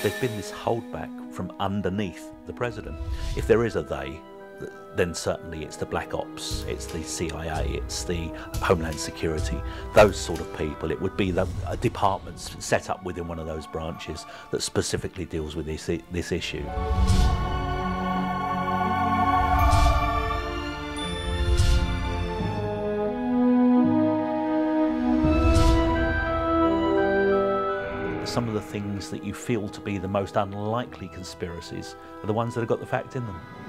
there's been this holdback from underneath the president. If there is a they, then certainly it's the Black Ops, it's the CIA, it's the Homeland Security, those sort of people. It would be the departments set up within one of those branches that specifically deals with this issue. Some of the things that you feel to be the most unlikely conspiracies are the ones that have got the fact in them.